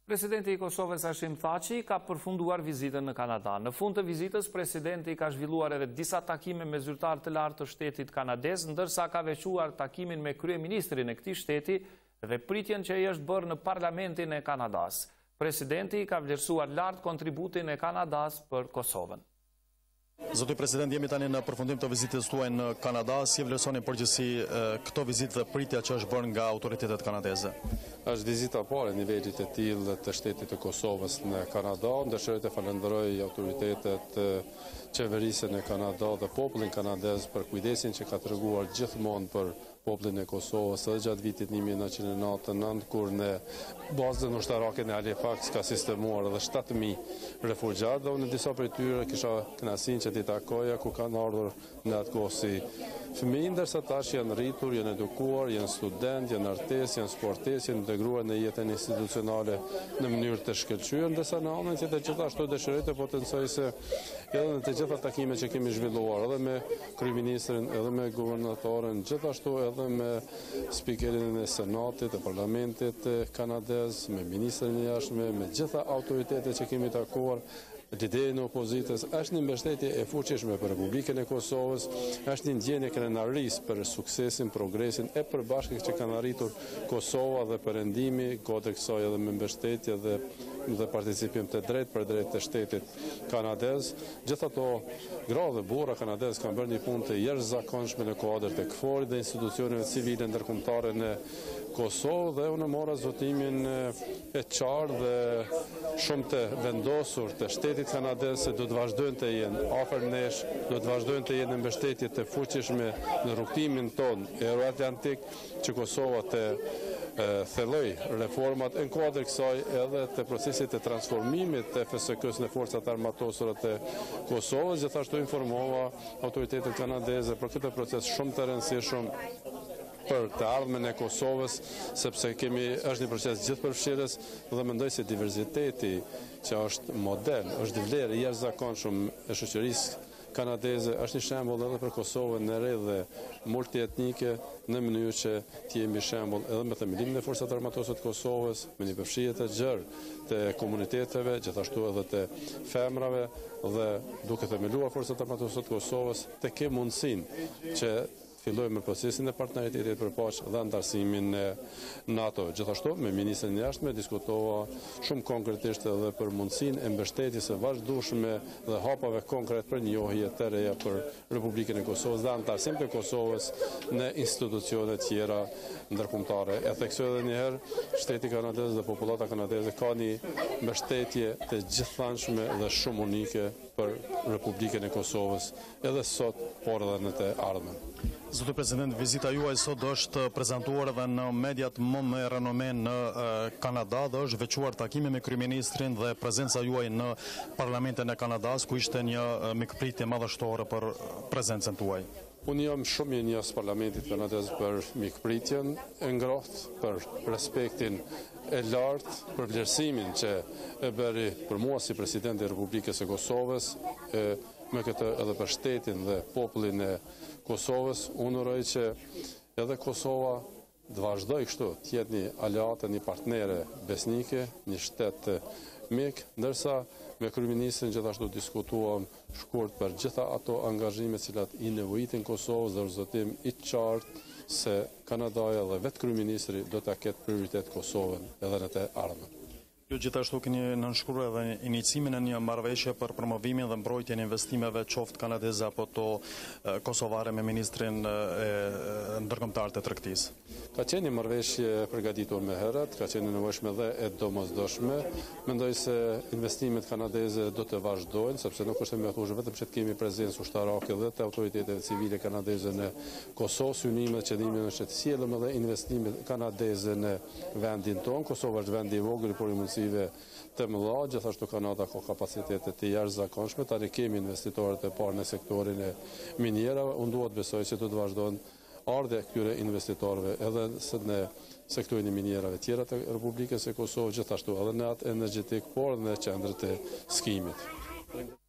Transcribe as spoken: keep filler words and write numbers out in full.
Presidenti i Kosovës Hashim Thaçi ka përfunduar vizitën në Kanada. Në fund të vizitës, presidenti ka zhvilluar edhe disa takime me zyrtar të lartë të shtetit kanadez, ndërsa ka veçuar takimin me kryeministrin e këtij shteti dhe pritjen që i është bërë në parlamentin e Kanadas. Presidenti ka vlerësuar lart kontributin e Kanadas për Kosovën. Zoti President, jemi tani në përfundim të vizitës tuaj në Kanada. Si e vlerësoni përgjithësi këto vizitë dhe pritja që është bërë nga autoritetet kanadeze? Është vizita e parë e nivelit të tillë të shtetit të Kosovës në Kanada. Dëshiroj të falenderoj autoritetet, qeverisën e Kanada dhe popullin kanadez për kujdesin që ka treguar gjithmonë për popullin e Kosovës edhe gjatë vitit një mijë e nëntëqind e nëntëdhjetë e nëntë, kur në bazën ushtarake në Halifax ka sistemuar edhe shtatë mijë refugjat, dhe unë disa prej tyre kisha kënaqësinë që t'i takoja, ku kanë ardhur në atë kohë si fëmijë, ndërsa tash janë rritur, janë edukuar, janë student, janë artist, janë sportist, janë integruar në jetën institucionale në mënyrë të shkëlqyer, ndërsa në anën tjetër gjithashtu dëshiroj të potencoj se edhe në të gjitha takimet që kemi zhvilluar, edhe me kryeministrin, edhe me guvernatorin, gjithashtu edhe me spikerin e senatit, e parlamentit kanadez, me ministrin e jashtme, me gjitha autoritetet që kemi takuar, lideri në opozitës, është një mbështetje e fuqishme për Republikën e Kosovës, është një ndjenje krenarisë për suksesin, progresin e përbashkët që kanë arritur Kosova dhe perëndimi, kodër kësaj edhe me mbështetje dhe dhe participim të drejt për drejt të shtetit kanadez. Gjithë ato gra dhe burra kanadez kanë bërë një punë të jashtëzakonshme në kuadër të K F O R-it dhe institucioneve civile ndërkombëtare në Kosovë, dhe unë mora zotimin e qartë dhe shumë të vendosur të shtetit kanadez se do të vazhdojnë të jenë afër nesh, do të vazhdojnë të jenë në mbështetje të fuqishme në rrugtimin ton euroatlantik, që Kosova të thelloj reformat në kuadër kësaj edhe të procesit të transformimit të F S K-s në forcat armatosura të Kosovës. Gjithashtu informova autoritetet kanadeze për këtë proces shumë të rëndësishëm për të ardhmen e Kosovës, sepse kemi është një proces gjithëpërfshirës dhe mendoj se diverziteti që është model, është vlerë i jashtëzakonshëm e shoqërisë kanadeze, është një shembull edhe për Kosovën në re dhe multietnike, në mënyrë që të jemi shembull edhe me themelimin e forcat armatosur të Kosovës, me një përfshirje të gjerë të komuniteteve, gjithashtu edhe të femrave, dhe duke themeluar forcat armatosur të Kosovës, të kemë mundësinë që fillojmë me procesin e partneritetit për paqe dhe antarësimin e NATO. Gjithashtu, me ministrin e jashtme diskutova shumë konkretisht edhe për mundësinë e mbështetjes së vazhdueshme dhe hapave konkret për njohje të reja për Republikën e Kosovës dhe antarësim të Kosovës në institucione tjera ndërkombëtare. E theksoj edhe një herë, shteti kanadez dhe popullata kanadeze ka një mbështetje të gjithanshme dhe shumë unike për Republikën e Kosovës, edhe sot, por edhe në të ardhmen. Zoti President, vizita juaj sot është prezantuar edhe në mediat më me renome në Kanada dhe është veçuar takime me kryeministrin dhe prezenca juaj në parlamentin e Kanadas, ku ishte një mikpritje madhështore për prezencën tuaj. Unë jam shumë i njohur parlamentit kanadez për mikpritjen e ngrohtë, për respektin e lartë, për vlerësimin që e bëri për mua si president i Republikës së Kosovës, e, me këtë edhe për shtetin dhe popullin e Kosovës. Unë uroj që edhe Kosova të vazhdoj kështu, të jetë një aleate, një partnere besnike, një shtet mik, ndërsa me kryeministrin gjithashtu diskutuam shkurt për gjitha ato angazhime cilat i nevojitin Kosovës dhe zotim i qartë se Kanadaja dhe vetë kryeministri do ta ketë prioritet Kosovën edhe në të ardhmen. Ju gjithashtu keni nënshkruar edhe inicimin e një marrëveshje për promovimin dhe mbrojtjen e investimeve qoftë kanadeze apo to kosovare me ministrin e ndërkombëtar të tregtisë. Ka qenë një marrëveshje përgatitur më herët, ka qenë nevojshme dhe e domosdoshme. Mendoj se investimet kanadeze do të vazhdojnë, sepse nuk është e mjaftueshme vetëm që të kemi prezencë ushtarake dhe të autoriteteve civile kanadeze në Kosovë. Synimi dhe qëllimi është të sjellëm edhe investimet kanadeze në vendin tonë. Kosova është vendi i vogël, por i të mëdha, gjithashtu Kanada ka kapacitete të jashtëzakonshme, tani kemi investitorët e parë në sektorin e minierave. Unë dua të besoj se do të vazhdojnë ardha e këtyre investitorëve edhe në sektorin e minierave tjera të Republikës së Kosovës, gjithashtu edhe në atë energjetik, por edhe në qendrët e skimit.